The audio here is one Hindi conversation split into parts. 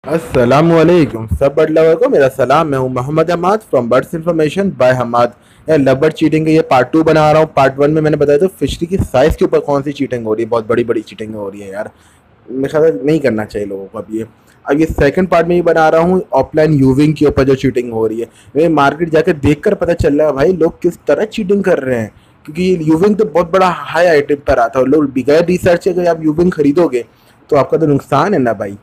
अस्सलामुअलैकुम सब बर्ड लवर को मेरा सलाम। मैं हूं Mohammad Ahmed from birds information by Hamad. यार लव चीटिंग के ये पार्ट 2 बना रहा हूँ। पार्ट 1 में मैंने बताया था फिशरी की साइज़ के ऊपर कौन सी चीटिंग हो रही है, बहुत बड़ी बड़ी चीटिंग हो रही है यार। मेरे ख्याल से नहीं करना चाहिए लोगों को। अब ये सेकंड पार्ट में ये बना रहा हूँ ऑफलाइन यूविंग के ऊपर जो चीटिंग हो रही है। मैं मार्केट जाकर देख कर पता चल रहा है भाई लोग किस तरह चीटिंग कर रहे हैं, क्योंकि यूविंग तो बहुत बड़ा हाई आइटम पर आता है। लोग बगैर रिसर्च के अगर आप यूविंग खरीदोगे तो आपका तो नुकसान है ना भाई।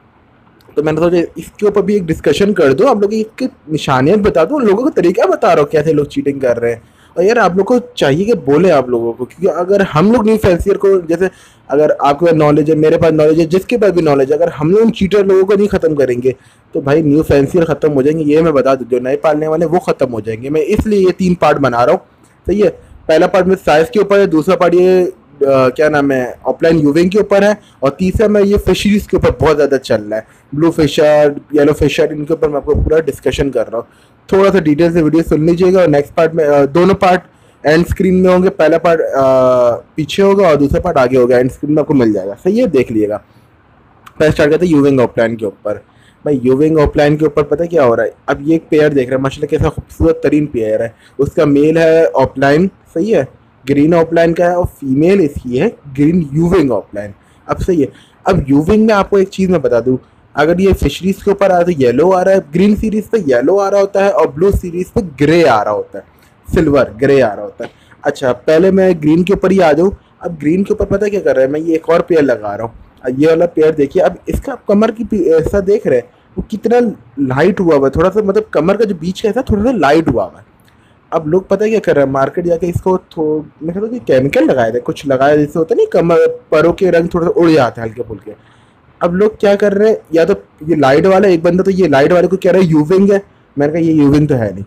तो मैंने सोचा इसके ऊपर भी एक डिस्कशन कर दो, आप लोग इसके निशानियां बता दो, लोगों का तरीका बता रहा हो कैसे लोग चीटिंग कर रहे हैं। और यार आप लोग को चाहिए कि बोले आप लोगों को, क्योंकि अगर हम लोग न्यू फैंसियर को जैसे अगर आपके पास नॉलेज है, मेरे पास नॉलेज है, जिसके पास भी नॉलेज है, अगर हम लोग चीटर लोगों को नहीं खत्म करेंगे तो भाई न्यू फैंसियर खत्म हो जाएंगे। ये मैं बता दूं, जो नए पालने वाले वो खत्म हो जाएंगे। मैं इसलिए ये 3 पार्ट बना रहा हूँ। सही है। पहला पार्ट में साइज के ऊपर है, दूसरा पार्ट ये क्या नाम है ऑफलाइन यूविंग के ऊपर है, और तीसरा में ये फिशरीज के ऊपर बहुत ज़्यादा चल रहा है। ब्लू फिशर, येलो फिशर, इनके ऊपर मैं आपको पूरा डिस्कशन कर रहा हूँ। थोड़ा सा डिटेल से वीडियो सुन लीजिएगा। और नेक्स्ट पार्ट में दोनों पार्ट एंड स्क्रीन में होंगे। पहला पार्ट पीछे होगा और दूसरा पार्ट आगे होगा। एंड स्क्रीन में आपको मिल जाएगा। सही है, देख लीजिएगा। पहले स्टार्ट करते हैं यूविंग ऑफलाइन के ऊपर। भाई यूविंग ऑफलाइन के ऊपर पता है क्या हो रहा है। अब ये एक पेयर देख रहे हैं, माशाल्लाह कैसा खूबसूरत तरीन पेयर है। उसका मेल है ऑफलाइन, सही है, ग्रीन ऑफलाइन का है, और फीमेल इसकी है ग्रीन यूविंग ऑफलाइन। अब सही है। अब यूविंग में आपको एक चीज़ मैं बता दूं, अगर ये फिशरीज के ऊपर आ रहा है तो येलो आ रहा है, ग्रीन सीरीज पे येलो आ रहा होता है, और ब्लू सीरीज पे ग्रे आ रहा होता है, सिल्वर ग्रे आ रहा होता है। अच्छा, पहले मैं ग्रीन के ऊपर ही आ जाऊँ। अब ग्रीन के ऊपर पता है क्या कर रहा है, मैं ये एक और पेयर लगा रहा हूँ। ये वाला पेयर देखिए। अब इसका कमर की ऐसा देख रहे हैं वो कितना लाइट हुआ हुआ है, थोड़ा सा मतलब कमर का जो बीच का ऐसा थोड़ा सा लाइट हुआ हुआ है। अब लोग पता है क्या कर रहे हैं, मार्केट जाके इसको मेरे ख्याल से केमिकल लगाए थे, कुछ लगाया जैसे होता नहीं, कमर परों के रंग थोड़ा सा उड़ जाते हैं हल्के फुल्के। अब लोग क्या कर रहे हैं, या तो ये लाइट वाला एक बंदा तो ये लाइट वाले को कह रहा है यूविंग है। मैंने कहा ये यूविंग तो है नहीं।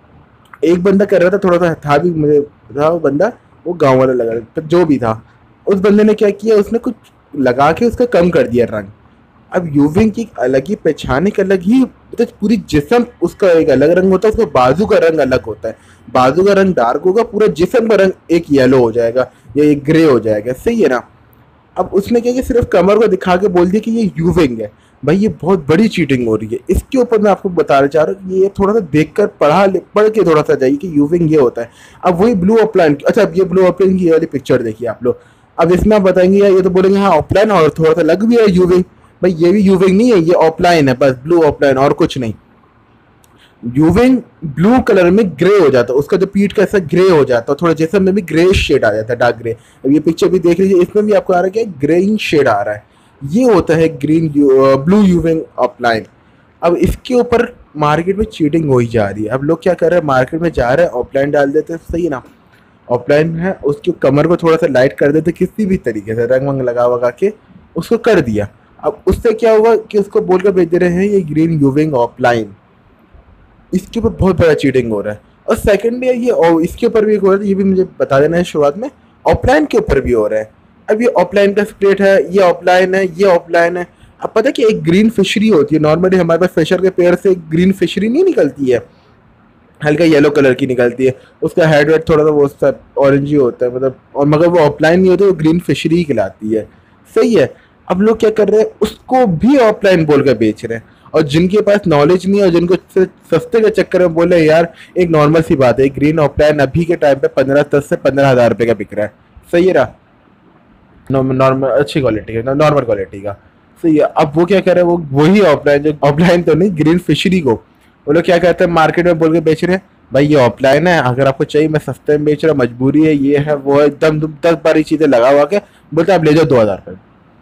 एक बंदा कर रहा था, थोड़ा सा था भी, मुझे था वो बंदा, वो गांव वाला लगा रहा था, जो भी था। उस बंदे ने क्या किया, उसने कुछ लगा के उसका कम कर दिया रंग। अब यूविंग की एक अलग ही पहचान, एक अलग ही मतलब पूरी जिस्म उसका एक अलग रंग होता है। उसका बाजू का रंग अलग होता है, बाजू का रंग डार्क होगा, पूरा जिस्म का रंग एक येलो हो जाएगा या एक ग्रे हो जाएगा। सही है ना। अब उसने क्या किया, सिर्फ कमर को दिखा के बोल दिया कि ये यूविंग है। भाई ये बहुत बड़ी चीटिंग हो रही है। इसके ऊपर मैं आपको बताना चाह रहा हूँ कि ये थोड़ा सा देखकर पढ़ के थोड़ा सा जाइए कि यूविंग ये होता है। अब वही ब्लू ऑफलाइन, अच्छा अब ये ब्लू ऑफलाइन की ये वाली पिक्चर देखिए आप लोग। अब इसमें आप बताएंगे यार, ये तो बोलेंगे हाँ ऑफलाइन और थोड़ा सा लग भी है यूविंग। भाई ये भी यूविंग नहीं है, ये ऑफलाइन है, बस ब्लू ऑफलाइन और कुछ नहीं। यूविंग ब्लू कलर में ग्रे हो जाता है, उसका जो पीठ का ऐसा ग्रे हो जाता है, थोड़ा जिसम में भी ग्रे शेड आ जाता है, डार्क ग्रे। अब ये पिक्चर भी देख लीजिए, इसमें भी आपको आ रहा है क्या, ग्रेइंग शेड आ रहा है। ये होता है ग्रीन ब्लू यूविंग ऑफलाइन। अब इसके ऊपर मार्केट में चीटिंग हो ही जा रही है। अब लोग क्या कर रहे हैं, मार्केट में जा रहे हैं, ऑफलाइन डाल देते हैं, सही ना, ऑफलाइन है, उसकी कमर को थोड़ा सा लाइट कर देते किसी भी तरीके से, रंग वंग लगा वगा के उसको कर दिया। अब उससे क्या हुआ कि उसको बोलकर भेज दे रहे हैं ये ग्रीन यूविंग ऑफलाइन। इसके ऊपर बहुत बड़ा चीटिंग हो रहा है। और सेकंड ये इसके ऊपर भी एक हो रहा है, ये भी मुझे बता देना है शुरुआत में, ऑफलाइन के ऊपर भी हो रहा है। अब ये ऑफलाइन का स्प्लिट है, ये ऑफलाइन है, ये ऑफलाइन है। अब पता है कि एक ग्रीन फिशरी होती है, नॉर्मली हमारे पास फिशर के पेड़ से एक ग्रीन फिशरी नहीं निकलती है, हल्का येलो कलर की निकलती है। उसका हेड वेड थोड़ा सा वो सब ऑरेंज ही होता है मतलब, और मगर वो ऑफलाइन नहीं होती, वो ग्रीन फिशरी ही कहलाती है। सही है। अब लोग क्या कर रहे हैं, उसको भी ऑफलाइन बोल कर बेच रहे हैं। और जिनके पास नॉलेज नहीं है और जिनको सस्ते के चक्कर में बोले यार, एक नॉर्मल सी बात है, ग्रीन ऑफलाइन अभी के टाइम पे 10 से 15 हज़ार रुपये का बिक रहा है। सही है ना, नॉर्मल अच्छी क्वालिटी का, नॉर्मल क्वालिटी का। सही है। अब वो क्या कर रहे हैं, वो वही ऑफलाइन, जो ऑफलाइन तो नहीं, ग्रीन फिशरी को वो लोग क्या कहते हैं मार्केट में बोल के बेच रहे हैं, भाई ये ऑफलाइन है, अगर आपको चाहिए मैं सस्ते में बेच रहा हूँ, मजबूरी है, ये है वो है, एकदम 10 बारी चीजें लगा हुआ के बोलते आप ले जाओ 2 हज़ार रुपये।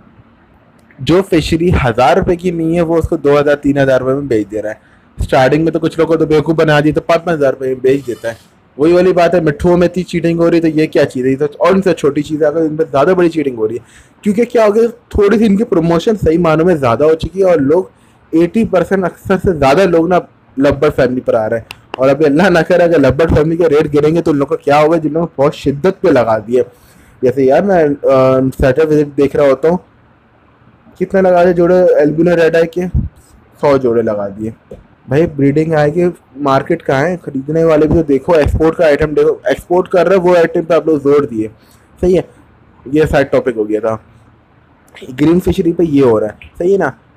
जो फिशरी 1,000 रुपए की नहीं है वो उसको 2 हज़ार 3 हज़ार रुपये में बेच दे रहा है। स्टार्टिंग में तो कुछ लोगों को तो बेवकूफ़ बना दिए, तो 5-5 हज़ार रुपये में बेच देता है। वही वाली बात है, मिट्ठुओं में इतनी चीटिंग हो रही है तो ये क्या चीज़ है, तो और इनसे छोटी चीज़ है, अगर इनमें ज़्यादा बड़ी चीटिंग हो रही है। क्योंकि क्या हो गया, थोड़ी सी इनकी प्रमोशन सही मानों में ज़्यादा हो चुकी है, और लोग 80% अक्सर से ज़्यादा लोग ना लब्बर फैमिली पर आ रहे हैं। और अभी अल्लाह ना करे अगर लब्बर फैमिली के रेट गिरेंगे तो उन लोग का क्या होगा, जिन लोगों ने बहुत शिद्दत पे लगा दिए। जैसे यार मैं सैटरडे विजिट देख रहा होता हूँ, कितने लगा दिए जोड़े एल्बिनो रेड आई के, 100 जोड़े लगा दिए। भाई ब्रीडिंग आएगी, मार्केट कहाँ है, खरीदने वाले भी तो देखो, एक्सपोर्ट का आइटम देखो, एक्सपोर्ट कर रहे हैं वो आइटम पे आप लोग जोर दिए। सही है। ये साइड टॉपिक हो गया था, ग्रीन फिशरी पे ये हो रहा है। सही है ना।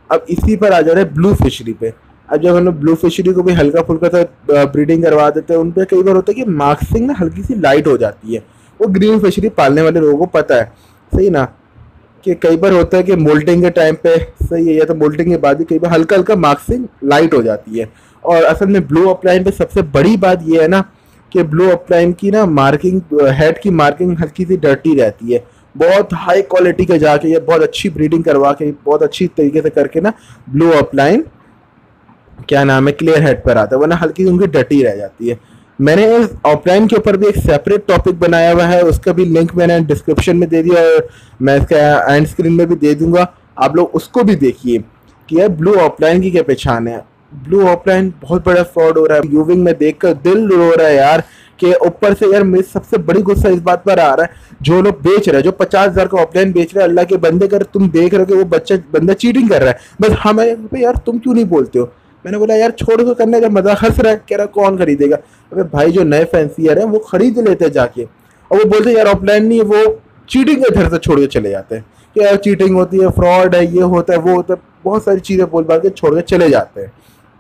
अब इसी पर आ जा रहे हैं ब्लू फिशरी पे। अब जब हम लोग ब्लू फिशरी को भी हल्का फुल्का सा ब्रीडिंग करवा देते हैं, उन पर कई बार होता है कि मार्क्सिंग ना हल्की सी लाइट हो जाती है। वो ग्रीन फिशरी पालने वाले लोगों को पता है, सही ना, कि कई बार होता है कि मोल्टिंग के टाइम पे, सही है, या तो मोल्टिंग के बाद भी कई बार हल्का हल्का मार्क्सिंग लाइट हो जाती है। और असल में ब्लू अपलाइन पे सबसे बड़ी बात ये है ना कि ब्लू अपलाइन की ना मार्किंग, हेड की मार्किंग हल्की सी डर्टी रहती है। बहुत हाई क्वालिटी के जाके या बहुत अच्छी ब्रीडिंग करवा के बहुत अच्छी तरीके से करके ना ब्लू अपलाइन क्या नाम है क्लियर हेड पर आता है, वरना हल्की उनकी डटी रह जाती है। मैंने इस ऑफलाइन के ऊपर भी एक सेपरेट टॉपिक बनाया हुआ है, उसका भी लिंक मैंने डिस्क्रिप्शन में दे दिया और मैं इसका एंड स्क्रीन में भी दे दूंगा, आप लोग उसको भी देखिए कि यार ब्लू ऑफलाइन की क्या पहचान है। ब्लू ऑफलाइन बहुत बड़ा फ्रॉड हो रहा है, यूविंग में देखकर दिल रो रहा है यार, कि ऊपर से यार मेरी सबसे बड़ी गुस्सा इस बात पर आ रहा है, जो लोग बेच रहे हैं, जो 50,000 का ऑफलाइन बेच रहे हैं, अल्लाह के बंदे, कर तुम देख रहे हो कि वो बंदा चीटिंग कर रहा है, बस हमें यार तुम क्यों नहीं बोलते हो। मैंने बोला यार छोड़ दो करने का, मजा हंस रहा है, कह रहा कौन खरीदेगा। अबे भाई जो नए फैंसियर हैं वो खरीद लेते हैं जाके, और वो बोलते हैं यार ऑफलाइन नहीं है, वो चीटिंग के घर से छोड़ के चले जाते हैं कि यार चीटिंग होती है, फ्रॉड है, ये होता है, वो होता है, बहुत सारी चीज़ें बोल बाल के छोड़ के चले जाते हैं।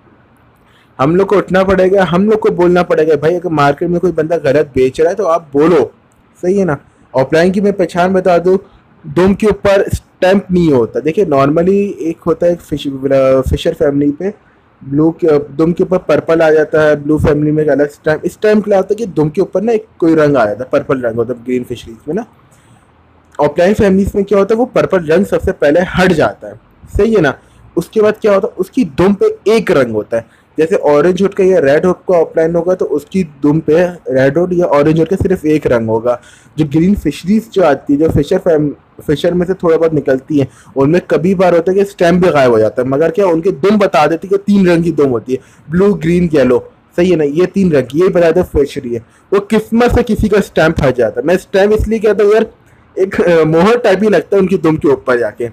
हम लोग को उठना पड़ेगा, हम लोग को बोलना पड़ेगा भाई अगर मार्केट में कोई बंदा गलत बेच रहा है तो आप बोलो, सही है ना। ऑफलाइन की मैं पहचान बता दूँ, दुम के ऊपर स्टैंप नहीं होता। देखिए नॉर्मली एक होता है फिशर फैमिली पे ब्लू के दुम के ऊपर पर्पल आ जाता है, ब्लू फैमिली में एक अलग स्टैम्प, इस टाइम के लिए आता है कि दुम के ऊपर ना एक कोई रंग आ जाता है, पर्पल रंग होता है ग्रीन फिशरीज में ना। ऑफलाइन फैमिलीज में क्या होता है, वो पर्पल रंग सबसे पहले हट जाता है, सही है ना। उसके बाद क्या होता है, उसकी दुम पे एक रंग होता है, जैसे ऑरेंज हुड का या रेड हुड का ऑफलाइन होगा तो उसकी दुम पे रेड हुड या ऑरेंज हुड का सिर्फ एक रंग होगा। जो ग्रीन फिशरीज जो आती है, जो फिशर में से थोड़ा बहुत निकलती है, उनमें कभी बार होता है कि स्टैम्प भी गायब हो जाता है, मगर क्या उनकी दुम बता देती है कि 3 रंग की दुम होती है, ब्लू ग्रीन येलो, सही है ना, ये 3 रंग की, ये बता दे फिशरी है। वो किस्मत से किसी का स्टैम्प हट जाता है। मैं स्टैम्प इसलिए कहता हूँ यार, एक मोहर टाइप ही लगता है उनकी दुम के ऊपर जाके,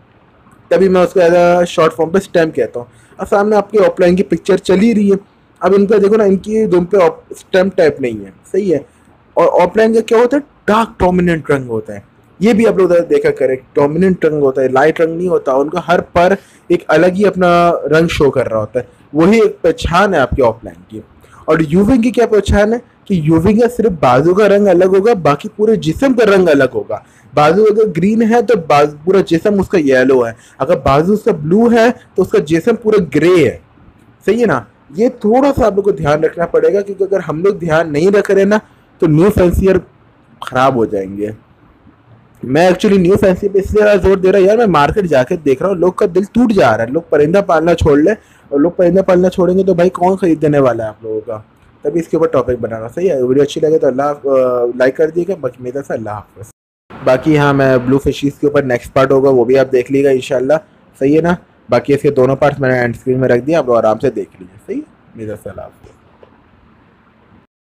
तभी मैं उसको एज अ शॉर्ट फॉर्म पे स्टैम्प कहता हूँ। और सामने आपकी ऑफलाइन की पिक्चर चली रही है, अब इनका देखो ना, इनकी दुम पे स्टैम्प टाइप नहीं है, सही है। और ऑफलाइन का क्या होता है, डार्क डोमिनेंट रंग होता है, ये भी आप लोग देखा करें, डोमिनेंट रंग होता है, लाइट रंग नहीं होता उनका, हर पर एक अलग ही अपना रंग शो कर रहा होता है, वही एक पहचान है आपकी ऑफलाइन की। और यूविंग की क्या पहचान है कि यूविंग का सिर्फ बाजू का रंग अलग होगा, बाकी पूरे जिस्म का रंग अलग होगा। बाजू अगर ग्रीन है तो पूरा जिस्म उसका येलो है, अगर बाजू उसका ब्लू है तो उसका जिस्म पूरा ग्रे है, सही है ना। ये थोड़ा सा आप लोग को ध्यान रखना पड़ेगा, क्योंकि अगर हम लोग ध्यान नहीं रख रहे ना तो न्यू फैंसियर खराब हो जाएंगे। मैं एक्चुअली न्यू फैंसी पे इसलिए जोर दे रहा हूँ यार, मैं मार्केट जाके देख रहा हूँ लोग का दिल टूट जा रहा है, लोग परिंदा पालना छोड़ ले, और लोग परिंदा पालना छोड़ेंगे तो भाई कौन खरीदने वाला है आप लोगों का। तभी इसके ऊपर टॉपिक बनाना, सही है। वीडियो अच्छी लगे तो लाइक कर दिएगा, बाकी मेरा से अल्लाह हाफ़िज़। बाकी हाँ, मैं ब्लू फिशीज़ के ऊपर नेक्स्ट पार्ट होगा, वो भी आप देख लीजिएगा इंशाल्लाह, सही है ना। बाकी इसके दोनों पार्ट्स मैंने एंड स्क्रीन में रख दिया, आप लोग आराम से देख लीजिए, सही है। मेरा से अल्लाह हाफ़िज़।